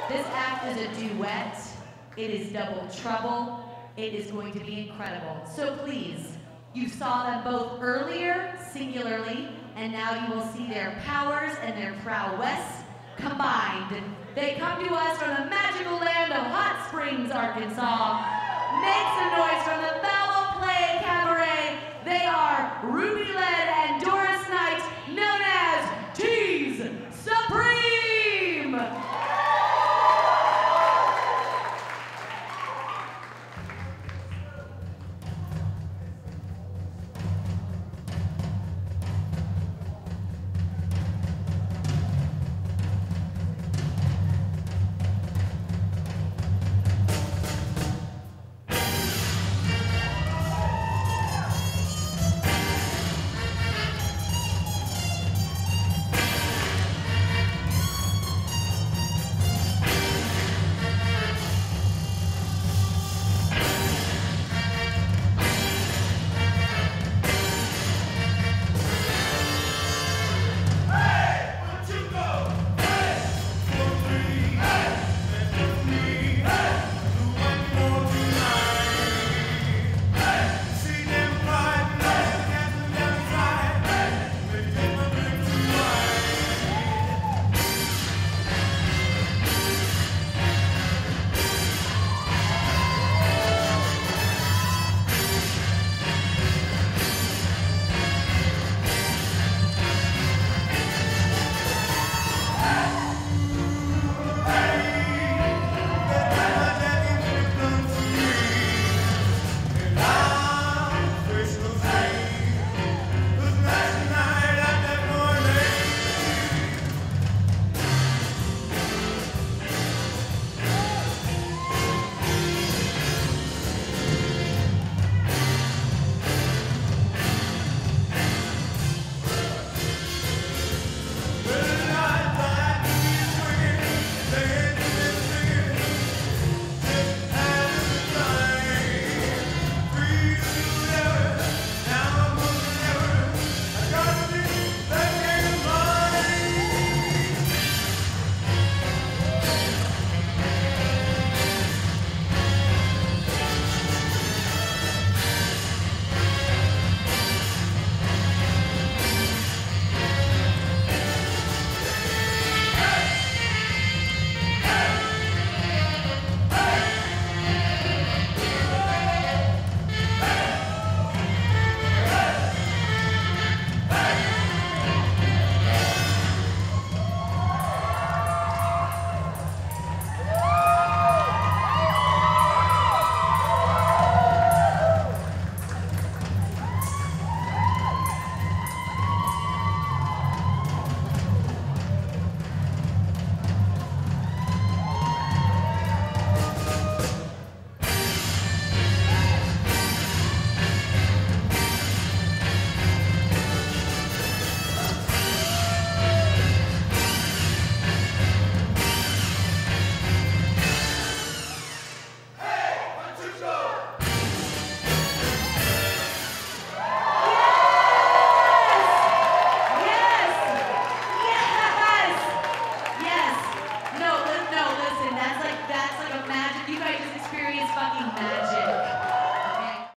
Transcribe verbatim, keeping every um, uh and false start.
This act is a duet. It is double trouble. It is going to be incredible. So please, you saw them both earlier, singularly, and now you will see their powers and their prowess combined. They come to us from the magical land of Hot Springs, Arkansas. Make some noise from the Foul Play Cabaret. They are Ruby Led and